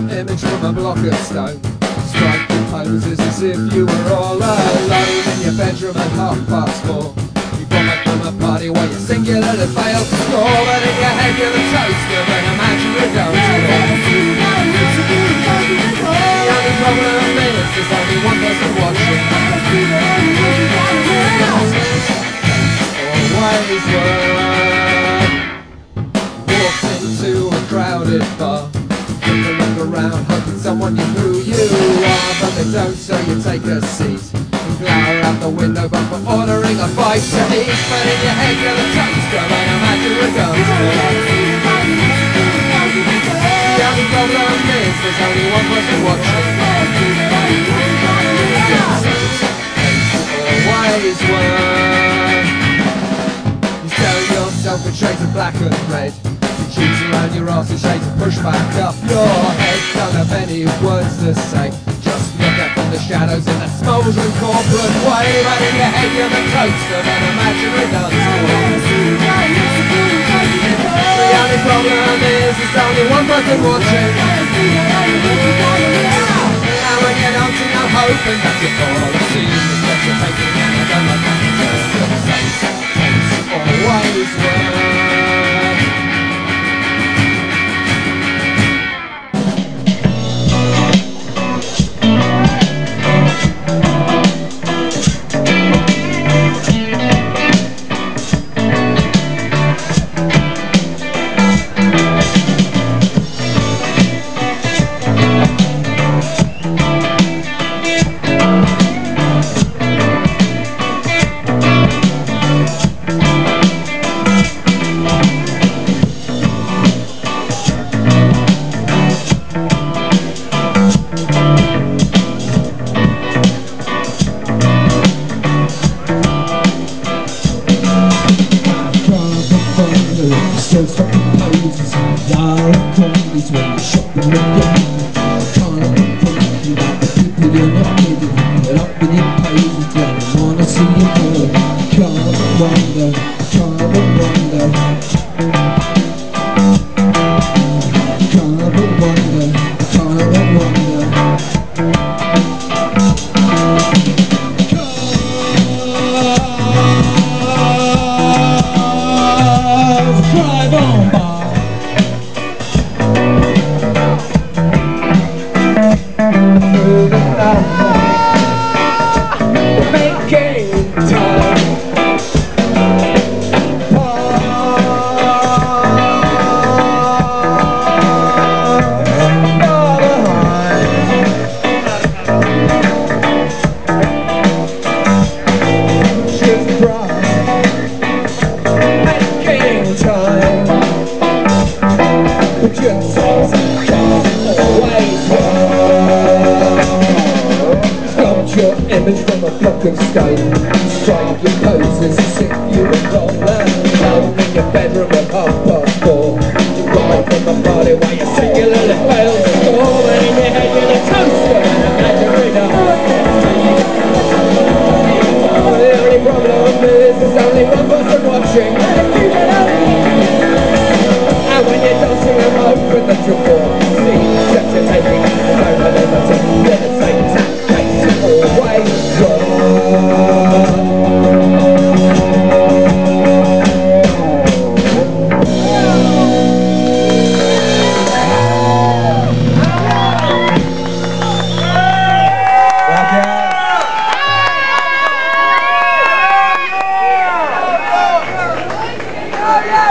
image from a block of stone. Strike your poses as if you were all alone in your bedroom at 4:30. You got back from a party where you singularly failed to score, but in your head you're the toast of an imaginary ghost. The only problem is there's only one person watching. Always were. Walked into a crowded bar, took a look around, hoping someone knew who you are, but they don't, so you take a seat and glower out the window, but for ordering a bite to eat. But in your head you're the toast of an imaginary ghost. The only problem is there's only one person watching. Always were. You tell yourself in shades of black and red, shoots around your arse in shades of push back up your head. Don't have any words to say, just look up from the shadows in that smouldering corporate way. But in your head you're the toast of an imaginary dance floor. The only problem is there's only one person watching. And when you're dancing I'm hoping that you fall asleep, the steps you're taking and I don't like that. Always were. Just fucking poses, lying corners when you're shopping again. Can't be thinking about the people you're not kidding. Get up in your poses, then I wanna see you more. Can't but wonder, can't but wonder. Can't but wonder, can't but wonder. Drive on by. Making time. She's bright. Making time. Just always got your image from a block of stone. Strike your poses as if you were all alone in your bedroom at 4:30. You ride from a party while you singularly fail to score, and in your head you're the toast of an imaginary dance. The only problem is there's only one person watching. And when you're dancing I'm hoping that you're born. See, steps you're taking and I don't remember to let it say tap, face, always Yeah!